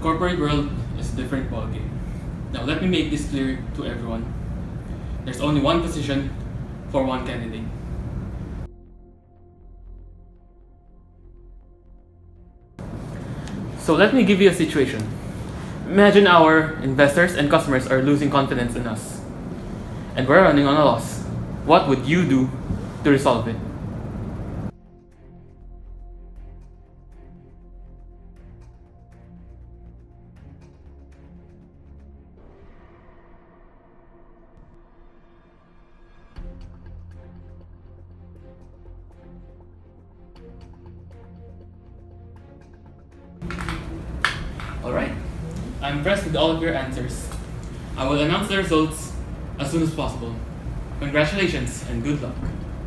corporate world is a different ballgame. Now let me make this clear to everyone. There's only one position for one candidate. So let me give you a situation. Imagine our investors and customers are losing confidence in us, and we're running on a loss. What would you do to resolve it? Alright, I'm impressed with all of your answers. I will announce the results as soon as possible. Congratulations and good luck.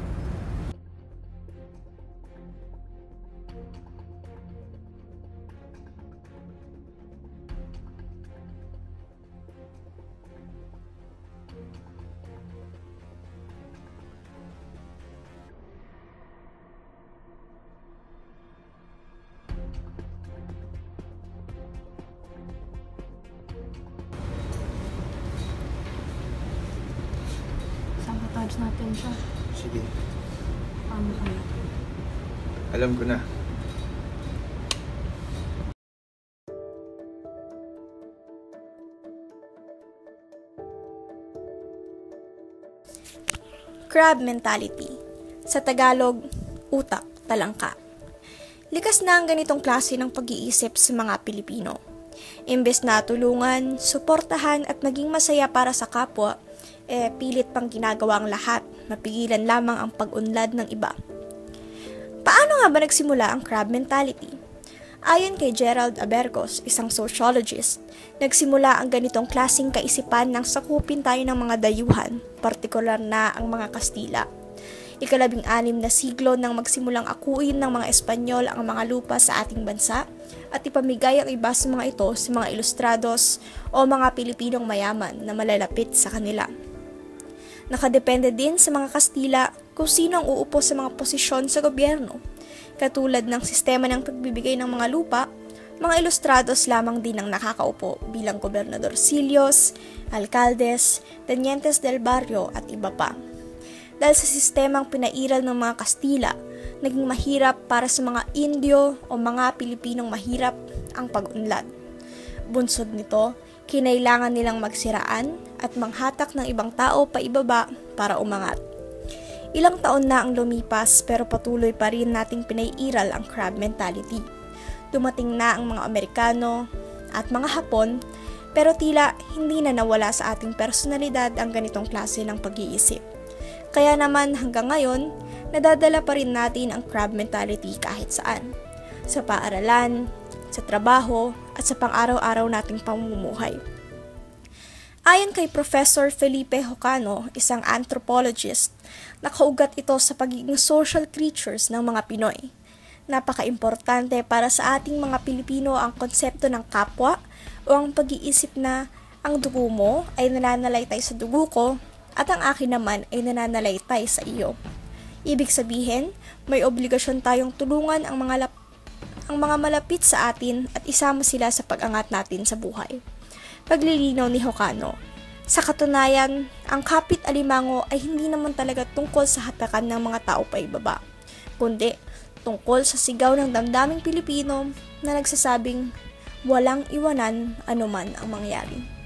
Sabotage natin siya. Sige, Paano kaya? alam ko na. Crab mentality. Sa Tagalog, utak, talangka. Likas na ang ganitong klase ng pag-iisip sa mga Pilipino. Imbes na tulungan, suportahan at maging masaya para sa kapwa, pilit pang ginagawa ang lahat, mapigilan lamang ang pag-unlad ng iba. Paano nga ba nagsimula ang crab mentality? Ayon kay Gerald Abercos, isang sociologist, nagsimula ang ganitong klaseng kaisipan nang sakupin tayo ng mga dayuhan, partikular na ang mga Kastila. Ika-16 na siglo nang magsimulang akuin ng mga Espanyol ang mga lupa sa ating bansa at ipamigay ang iba sa mga ito sa mga ilustrados o mga Pilipinong mayaman na malalapit sa kanila. Nakadepende din sa mga Kastila kung sino ang uupo sa mga posisyon sa gobyerno. Katulad ng sistema ng pagbibigay ng mga lupa, mga ilustrados lamang din ang nakakaupo bilang gobernadorcillos, alkaldes, tenientes del barrio at iba pa. Dahil sa sistemang pinairal ng mga Kastila, naging mahirap para sa mga Indio o mga Pilipinong mahirap ang pag-unlad. Bunsod nito, kinailangan nilang magsiraan at manghatak ng ibang tao paibaba para umangat. Ilang taon na ang lumipas pero patuloy pa rin nating pinairal ang crab mentality. Dumating na ang mga Amerikano at mga Hapon pero tila hindi na nawala sa ating personalidad ang ganitong klase ng pag-iisip. Kaya naman hanggang ngayon, nadadala pa rin natin ang crab mentality kahit saan. Sa paaralan, sa trabaho, at sa pang-araw-araw nating pamumuhay. Ayon kay Professor Felipe Jocano, isang anthropologist, nakaugat ito sa pagiging social creatures ng mga Pinoy. Napaka-importante para sa ating mga Pilipino ang konsepto ng kapwa o ang pag-iisip na ang dugo mo ay nananalaytay sa dugo ko at ang akin naman ay nananalaytay sa iyo. Ibig sabihin, may obligasyon tayong tulungan ang mga malapit sa atin at isama sila sa pag-angat natin sa buhay. Paglilinaw ni Jocano, sa katunayan, ang kapit alimango ay hindi naman talaga tungkol sa hatakan ng mga tao paibaba, kundi tungkol sa sigaw ng damdaming Pilipino na nagsasabing walang iwanan anuman ang mangyari.